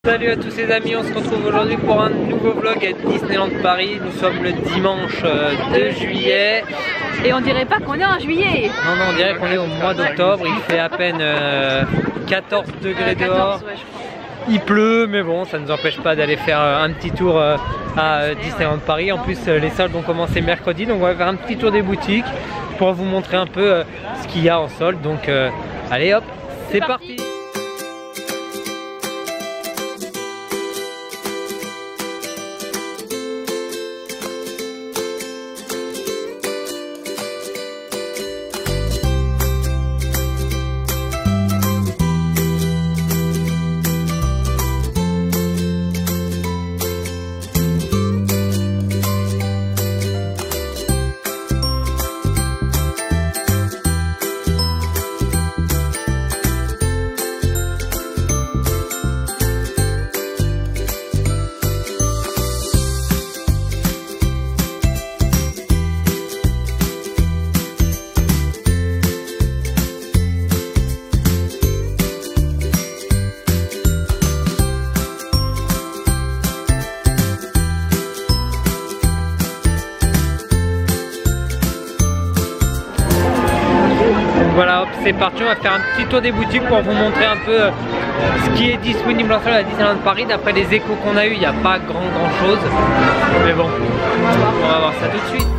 Salut à tous les amis, on se retrouve aujourd'hui pour un nouveau vlog à Disneyland Paris. Nous sommes le dimanche 2 juillet. Et on dirait pas qu'on est en juillet. Non, non, on dirait qu'on est au mois d'octobre. Il fait à peine 14 degrés dehors. Ouais, je crois. Il pleut, mais bon, ça ne nous empêche pas d'aller faire un petit tour à Disneyland Paris. En plus, les soldes ont commencé mercredi, donc on va faire un petit tour des boutiques pour vous montrer un peu ce qu'il y a en solde. Donc allez hop, c'est parti. Voilà, hop, c'est parti, on va faire un petit tour des boutiques pour vous montrer un peu ce qui est disponible en solde à Disneyland Paris. D'après les échos qu'on a eu, il n'y a pas grand chose, mais bon, on va voir ça tout de suite.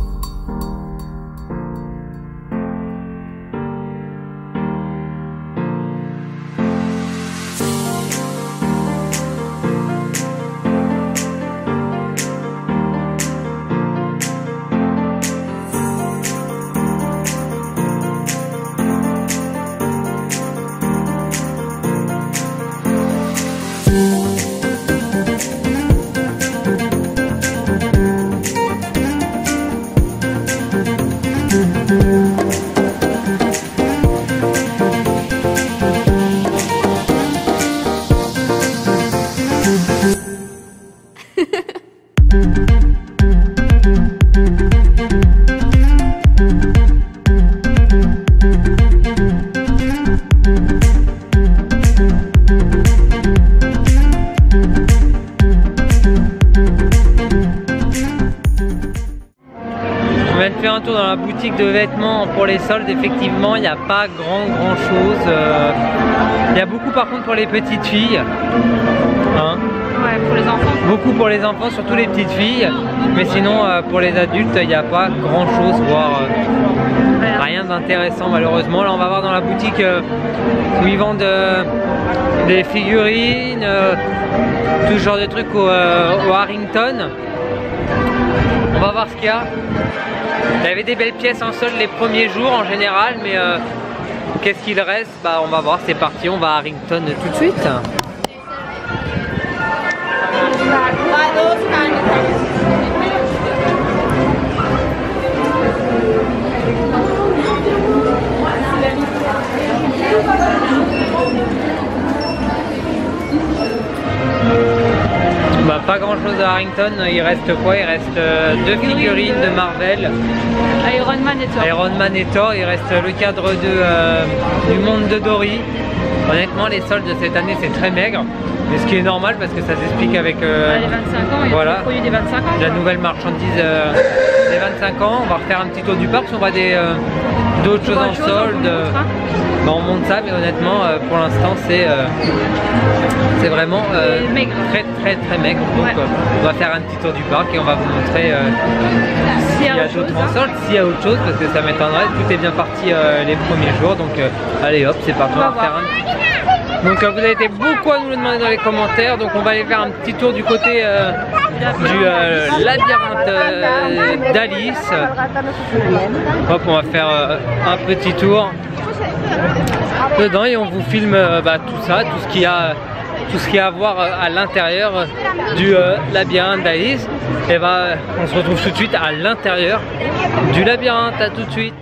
On vient de faire un tour dans la boutique de vêtements pour les soldes. Effectivement, il n'y a pas grand chose. Il y a beaucoup par contre pour les petites filles. Hein? Ouais, pour les enfants. Beaucoup pour les enfants, surtout les petites filles. Mais sinon, pour les adultes, il n'y a pas grand chose, voire rien d'intéressant malheureusement. Là, on va voir dans la boutique où ils vendent des figurines, tout ce genre de trucs au Harrington. On va voir ce qu'il y a. Il y avait des belles pièces en solde les premiers jours en général, mais qu'est-ce qu'il reste? Bah, on va voir, c'est parti, on va à Harrington tout de suite. Bah, pas grand chose à Harrington, il reste quoi? Il reste deux figurines de Marvel. Iron Man et Thor. Iron Man et Thor, il reste le cadre du monde de Dory. Honnêtement, les soldes de cette année c'est très maigre, mais ce qui est normal parce que ça s'explique avec les 25 ans, voilà, le produit des 25 ans. La nouvelle marchandise des 25 ans. On va refaire un petit tour du parc si on voit d'autres choses en solde. Bah, on monte ça, mais honnêtement, pour l'instant, c'est vraiment très maigre. Donc, on va faire un petit tour du parc et on va vous montrer s'il y a d'autres en solde, s'il y a autre chose, parce que ça m'étonnerait. Tout est bien parti les premiers jours. Donc, allez hop, c'est parti. On va faire un petit tour. Donc, vous avez été beaucoup à nous le demander dans les commentaires. Donc, on va aller faire un petit tour du côté du labyrinthe d'Alice. Hop, on va faire un petit tour dedans et on vous filme tout ça, tout ce qu'il y a à voir à l'intérieur du labyrinthe d'Alice. Et on se retrouve tout de suite à l'intérieur du labyrinthe. À tout de suite.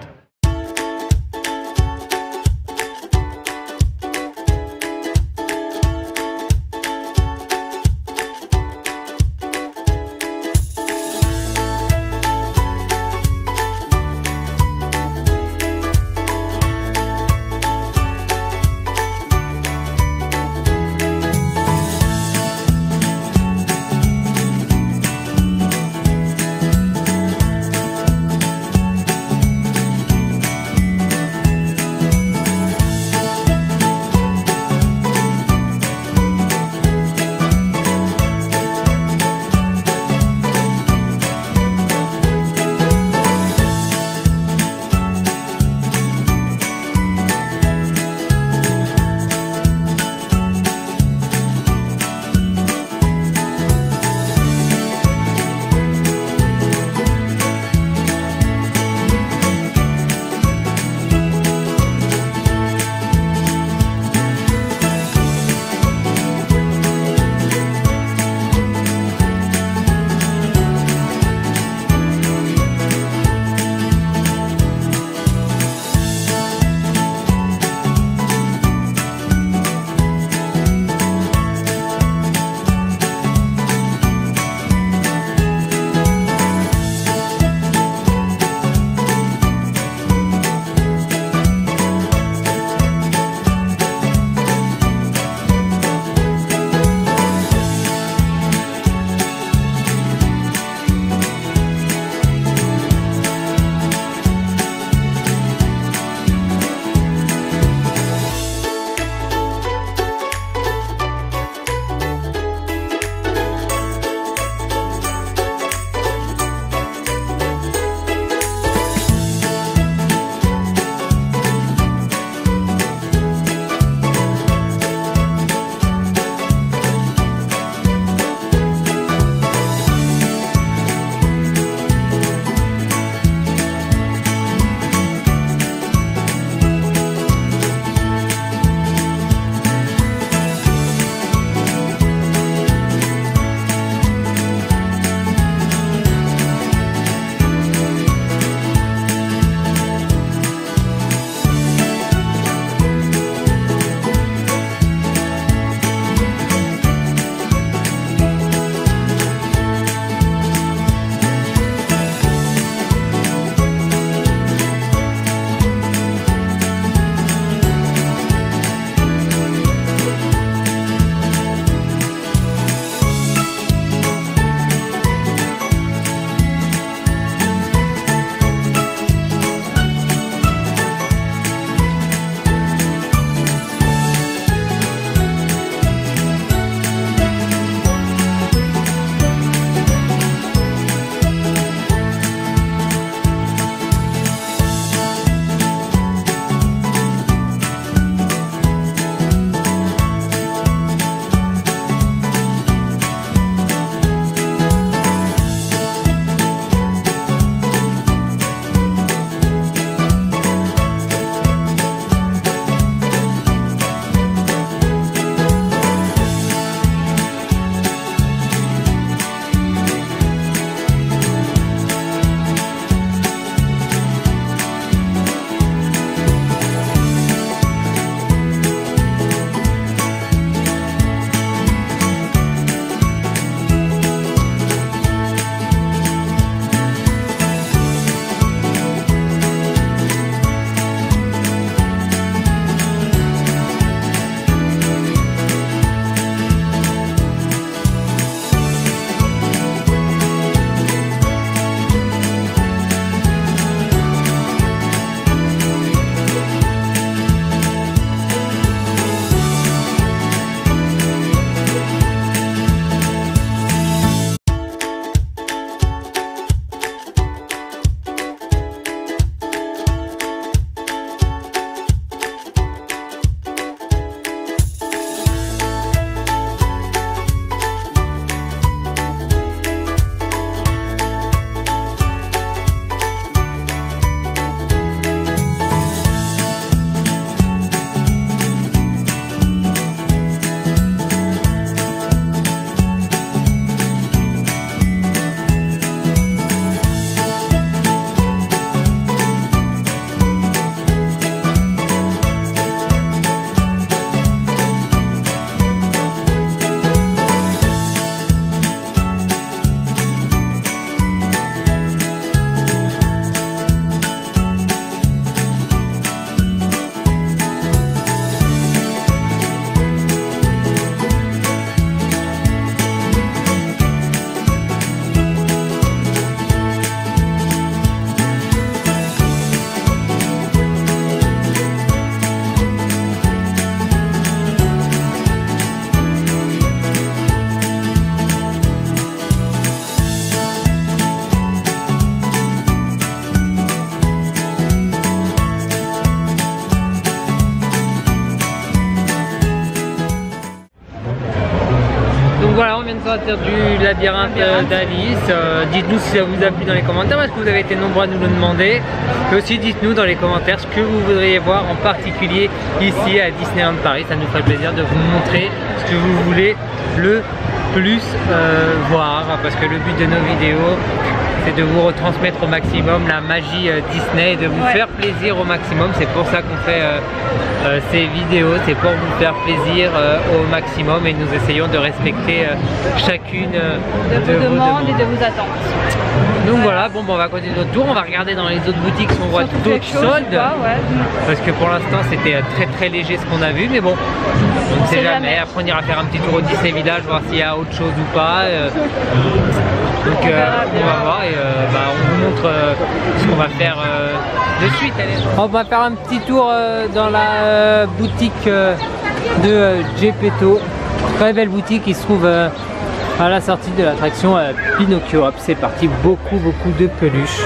Donc voilà, on vient de sortir du labyrinthe d'Alice. Dites-nous si ça vous a plu dans les commentaires, parce que vous avez été nombreux à nous le demander. Et aussi dites-nous dans les commentaires ce que vous voudriez voir en particulier ici à Disneyland Paris. Ça nous ferait plaisir de vous montrer ce que vous voulez le plus voir, parce que le but de nos vidéos c'est de vous retransmettre au maximum la magie Disney et de vous faire plaisir au maximum. C'est pour ça qu'on fait ces vidéos, c'est pour vous faire plaisir au maximum, et nous essayons de respecter chacune de vos demandes et de vos attentes. Donc voilà, bon, on va continuer notre tour, on va regarder dans les autres boutiques si on voit d'autres soldes. Parce que pour l'instant c'était très léger ce qu'on a vu, mais bon, on ne sait jamais. Après on ira faire un petit tour au Disney Village, voir s'il y a autre chose ou pas. Donc on va voir et on vous montre ce qu'on va faire de suite. Allez. On va faire un petit tour dans la boutique de Geppetto. Très belle boutique qui se trouve à la sortie de l'attraction Pinocchio. Hop, c'est parti, beaucoup de peluches.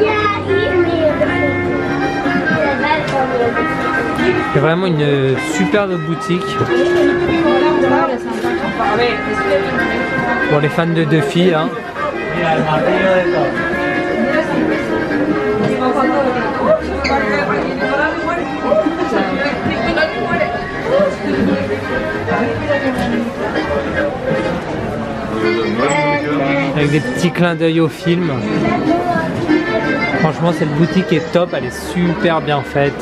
C'est vraiment une superbe boutique. Pour les fans de Duffy, hein. Avec des petits clins d'œil au film. Franchement, cette boutique est top, elle est super bien faite.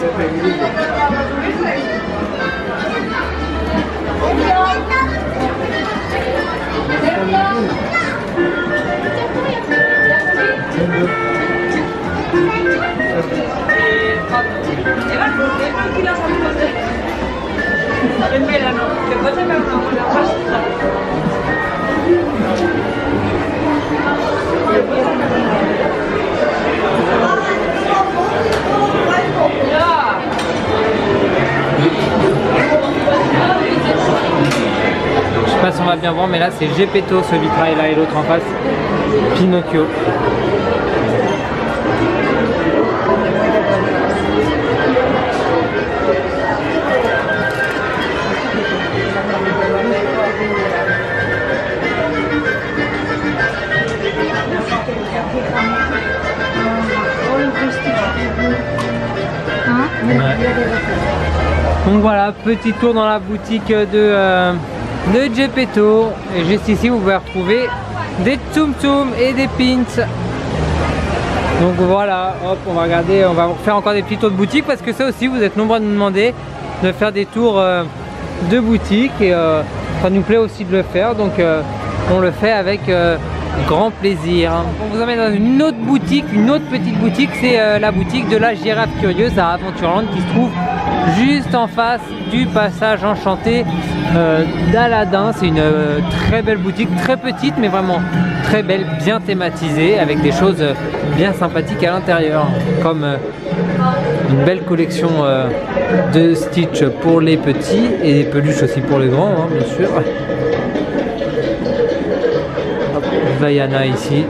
Je sais pas si on va bien voir, mais là c'est Geppetto, ce vitrail là, et l'autre en face Pinocchio. Donc voilà, petit tour dans la boutique de Geppetto. Et juste ici vous pouvez retrouver des Tsum Tsum et des pins. Donc voilà, hop, on va regarder, on va faire encore des petits tours de boutique, parce que ça aussi vous êtes nombreux à nous demander de faire des tours de boutique, et ça nous plaît aussi de le faire, donc on le fait avec grand plaisir. On vous emmène dans une autre boutique, une autre petite boutique, c'est la boutique de la girafe curieuse à Adventureland, qui se trouve juste en face du passage enchanté d'Aladin. C'est une très belle boutique, très petite mais vraiment très belle, bien thématisée, avec des choses bien sympathiques à l'intérieur, comme une belle collection de Stitch pour les petits et des peluches aussi pour les grands, hein, bien sûr. Hop, Vaiana ici.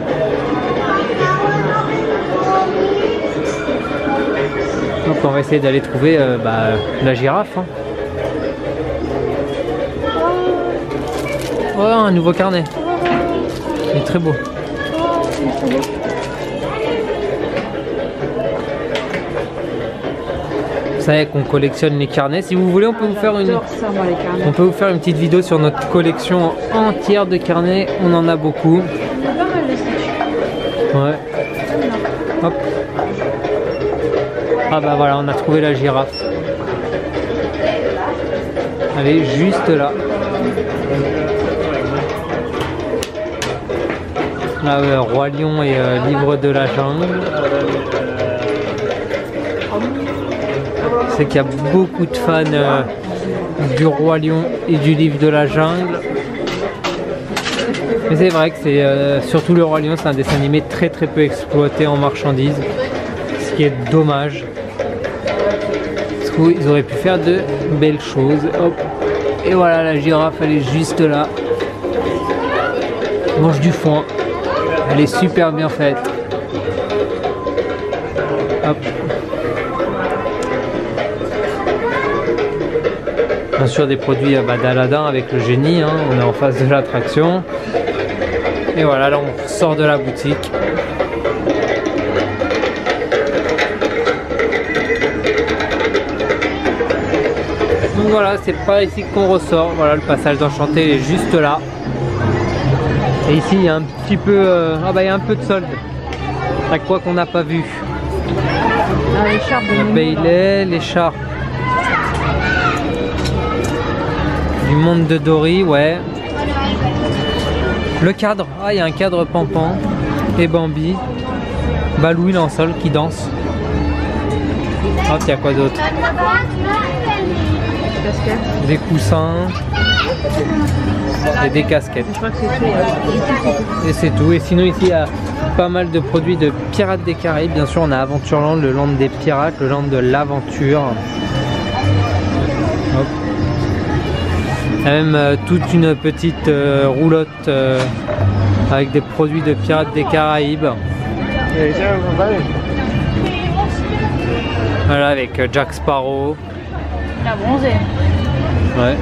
Donc on va essayer d'aller trouver la girafe. Hein. Oh, un nouveau carnet. Il est très beau. Vous savez qu'on collectionne les carnets. Si vous voulez, on peut vous faire une petite vidéo sur notre collection entière de carnets. On en a beaucoup. Ouais. Hop. Ah bah voilà, on a trouvé la girafe. Elle est juste là. Là, Roi Lion et Livre de la Jungle. C'est qu'il y a beaucoup de fans du Roi Lion et du Livre de la Jungle. Mais c'est vrai que c'est surtout le Roi Lion, c'est un dessin animé très peu exploité en marchandises. Ce qui est dommage. Parce qu'ils auraient pu faire de belles choses. Hop. Et voilà, la girafe, elle est juste là. Elle mange du foin. Elle est super bien faite. Hop. Bien sûr des produits d'Aladin avec le génie, hein. On est en face de l'attraction. Et voilà, là on sort de la boutique. Donc voilà, c'est par ici qu'on ressort. Voilà, le passage d'Enchanté est juste là. Et ici il y a un petit peu, il y a un peu de solde. À quoi qu'on n'a pas vu. L'écharpe de Nemo, Bailey, l'écharpe du monde de Dory, ouais. Le cadre, il y a un cadre Pampan et Bambi. Balou il est en sol qui danse. Hop, il y a quoi d'autre? Des coussins et des casquettes. Je crois que c'est tout. Et c'est tout. Et sinon ici il y a pas mal de produits de Pirates des Caraïbes. Bien sûr on a Aventureland, le land des pirates, le land de l'aventure. Hop. Il y a même toute une petite roulotte avec des produits de Pirates des Caraïbes. Voilà, avec Jack Sparrow. Il a bronzé. Ouais.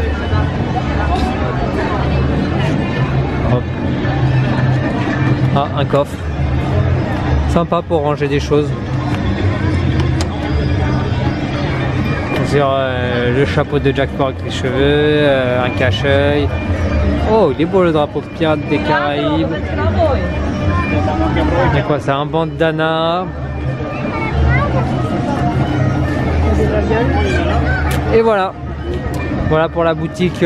Hop. Ah, un coffre. Sympa pour ranger des choses. Sur le chapeau de Jack Sparrow avec les cheveux, un cache-œil. Oh, il est beau le drapeau de Pirates des Caraïbes. Et quoi, c'est un bandana. Et voilà. Voilà pour la boutique.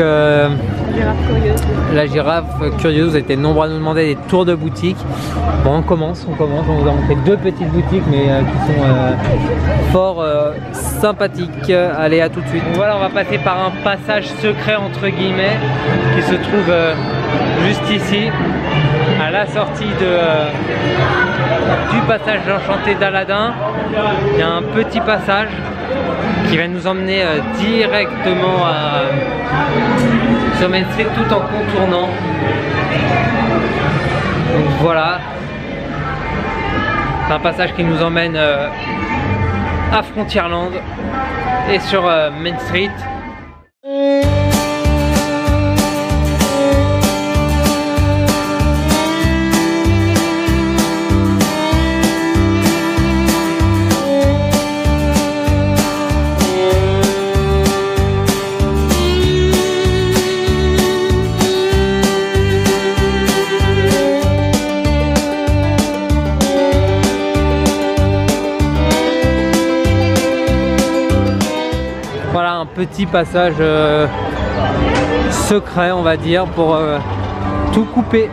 La girafe curieuse. Vous avez été nombreux à nous demander des tours de boutique. Bon, on commence. On vous a montré deux petites boutiques, mais qui sont fort sympathiques. Allez, à tout de suite. Donc voilà, on va passer par un passage secret entre guillemets qui se trouve juste ici, à la sortie du passage d'Enchanté d'Aladin. Il y a un petit passage qui va nous emmener directement sur Main Street tout en contournant. Donc voilà, c'est un passage qui nous emmène à Frontierland et sur Main Street. Voilà un petit passage secret, on va dire, pour tout couper.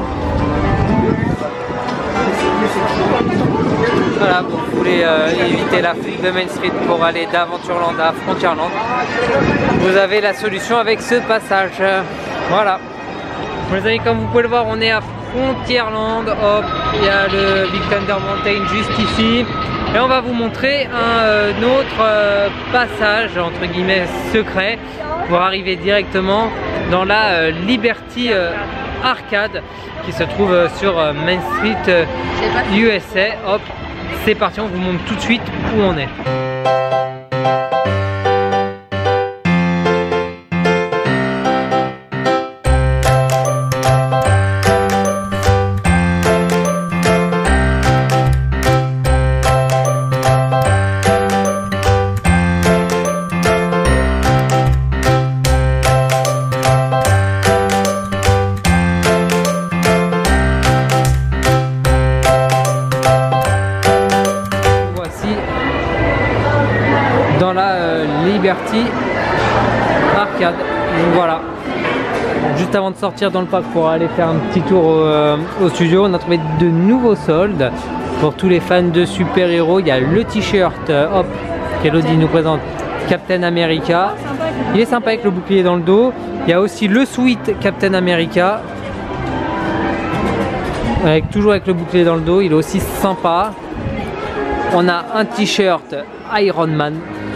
Voilà, vous voulez éviter la fuite de Main Street pour aller d'Aventureland à Frontierland, vous avez la solution avec ce passage. Voilà. Les amis, comme vous pouvez le voir, on est à Frontierland. Hop, il y a le Big Thunder Mountain juste ici. Et on va vous montrer un autre passage, entre guillemets, secret, pour arriver directement dans la Liberty Arcade qui se trouve sur Main Street USA. Hop, c'est parti, on vous montre tout de suite où on est. Dans la Liberty Arcade. Donc voilà, juste avant de sortir dans le parc pour aller faire un petit tour au studio, on a trouvé de nouveaux soldes pour tous les fans de super-héros. Il y a le t-shirt hop qu'Elodie nous présente, Captain America. Il est sympa avec le bouclier dans le dos. Il y a aussi le sweat Captain America toujours avec le bouclier dans le dos, il est aussi sympa. On a un t-shirt Iron Man,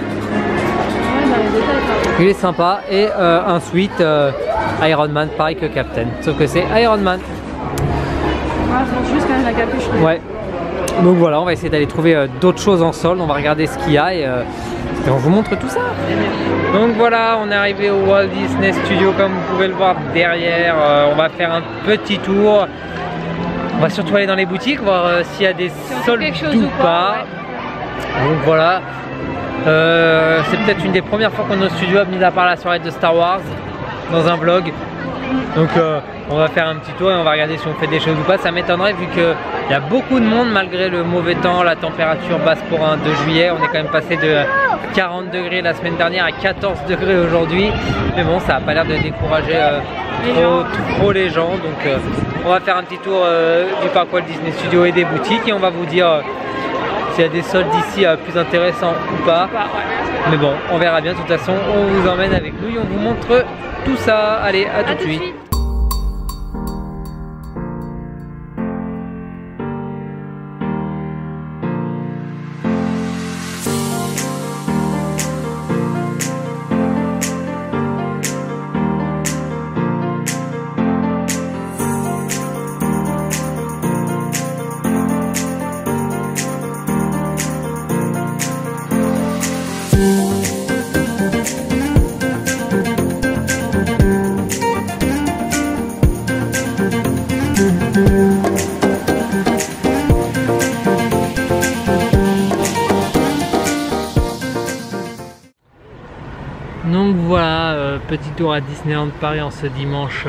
il est sympa, et un sweat Iron Man pareil que Captain, sauf que c'est Iron Man. Juste quand même la capuche. Ouais. Donc voilà, on va essayer d'aller trouver d'autres choses en solde, on va regarder ce qu'il y a et Et on vous montre tout ça. Donc voilà, on est arrivé au Walt Disney Studio comme vous pouvez le voir derrière. On va faire un petit tour. On va surtout aller dans les boutiques, voir s'il y a des soldes ou pas. Ouais. Donc voilà. C'est peut-être une des premières fois qu'on est au studio, mis à part la soirée de Star Wars, dans un vlog. Donc on va faire un petit tour et on va regarder si on fait des choses ou pas. Ça m'étonnerait vu qu'il y a beaucoup de monde malgré le mauvais temps, la température basse pour un 2 juillet. On est quand même passé de 40 degrés la semaine dernière à 14 degrés aujourd'hui. Mais bon, ça n'a pas l'air de décourager trop les gens. Donc on va faire un petit tour du parc Walt Disney Studio et des boutiques et on va vous dire s'il y a des soldes ici plus intéressants ou pas. Mais bon, on verra bien. De toute façon, on vous emmène avec nous et on vous montre tout ça. Allez, à tout de suite. Donc voilà, petit tour à Disneyland Paris en ce dimanche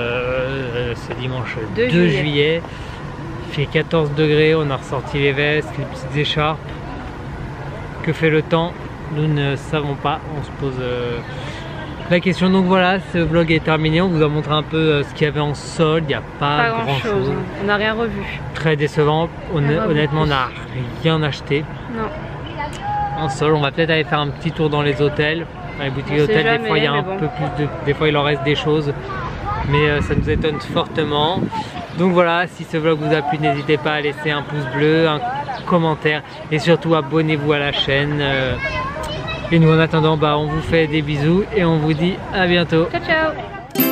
2 juillet. Il fait 14 degrés, on a ressorti les vestes, les petites écharpes. Que fait le temps? Nous ne savons pas, on se pose la question. Donc voilà, ce vlog est terminé, on vous a montré un peu ce qu'il y avait en solde, il n'y a pas grand chose. On n'a rien revu. Très décevant, honnêtement on n'a rien acheté. Non. En solde, on va peut-être aller faire un petit tour dans les hôtels. Dans les boutiques d'hôtels, des fois il y a un peu plus de... Des fois il en reste des choses. Mais ça nous étonne fortement. Donc voilà, si ce vlog vous a plu, n'hésitez pas à laisser un pouce bleu, un commentaire. Et surtout abonnez-vous à la chaîne. Et nous en attendant, on vous fait des bisous et on vous dit à bientôt. Ciao ciao.